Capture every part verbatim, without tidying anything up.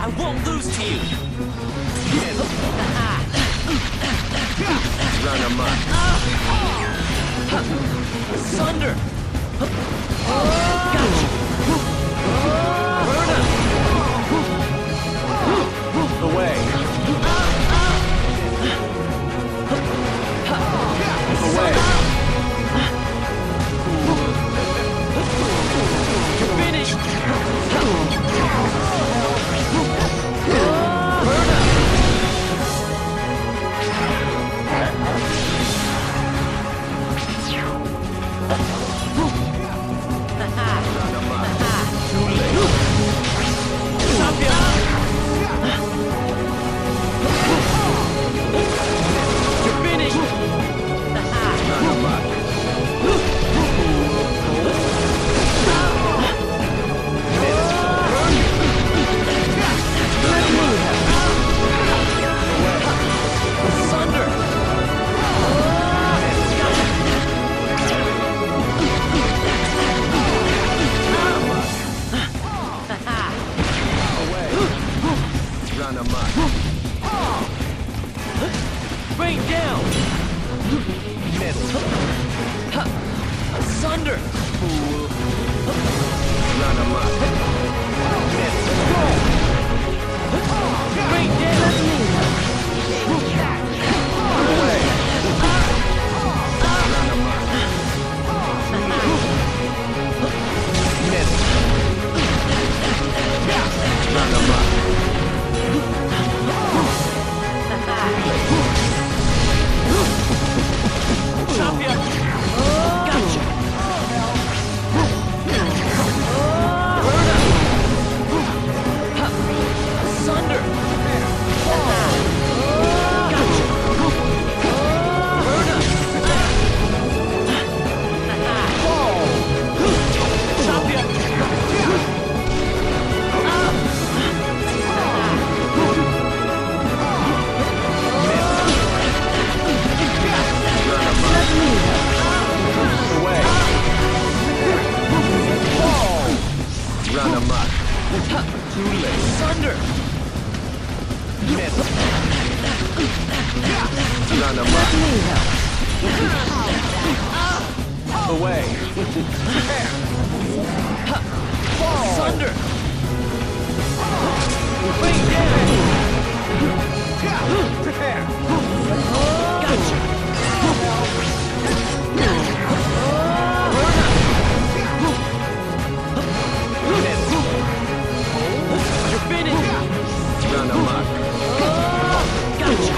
I won't lose to you. Run amok. Thunder. Gotcha. Burn up. Away. Away. You're finished. Rain down! Asunder! Run amok. Rain down! Away. Run amok. Run amok. Chop ya! Gotcha! Burn up! Asunder! Gotcha! Burn up! Chop ya! Run amok. Too late. Thunder! Run amok. Away. Thunder! Rain down! Prepare. Gotcha! Burn up! You're finished! Run amok. Gotcha!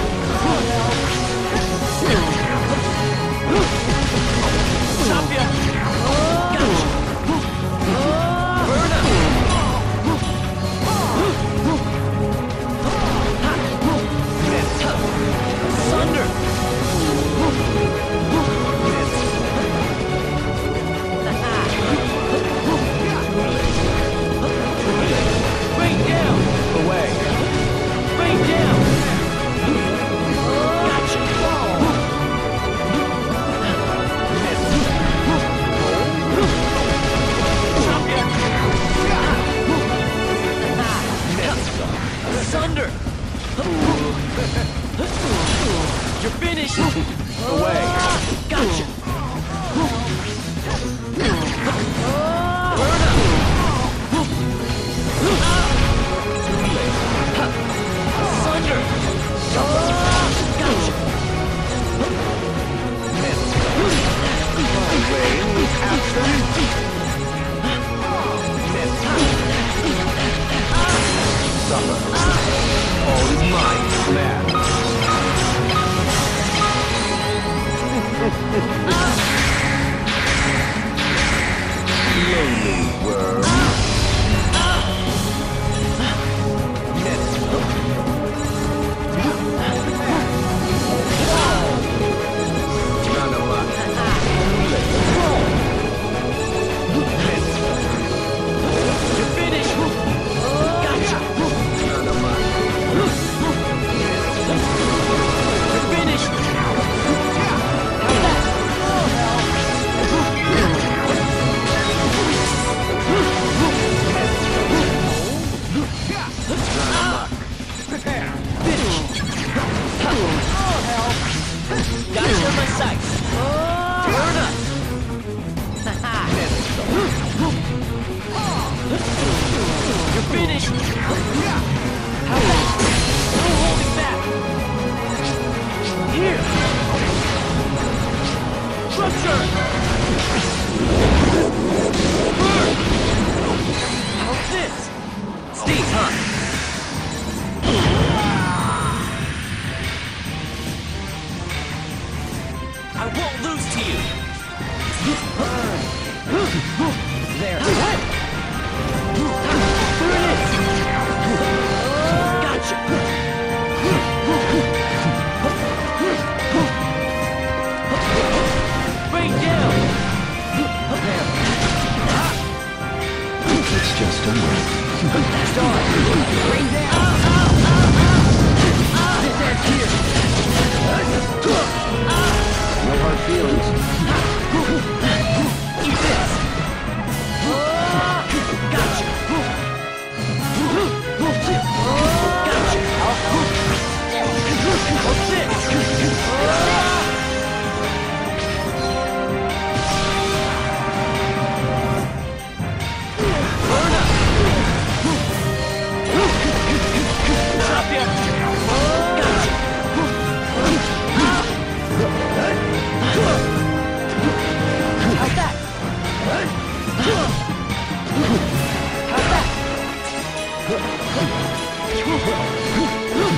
Chop ya! Gotcha! Burn up! Thunder! Rain down! Away. Rain down! Gotcha! Chop ya! Thunder! You're finished! Away. Gotcha! Burn up! Thunder! Gotcha! Rain was absent. Summer. All is mine, man. Lonely worm. Run amok. You're finished! Gotcha! Run amok. You're finished! sight. Turn up. You're finished. How about no holding back? Here. Rupture. Burn. How's this? Steve, huh? I won't lose to you. There. There it is. Gotcha. Rain down. There. It's just done. Start. Rain down. This ends here. No hard feelings. Eat this. Gotcha. Gotcha. What's this? Burn up. Drop ya. Gotcha. How's that? How's that?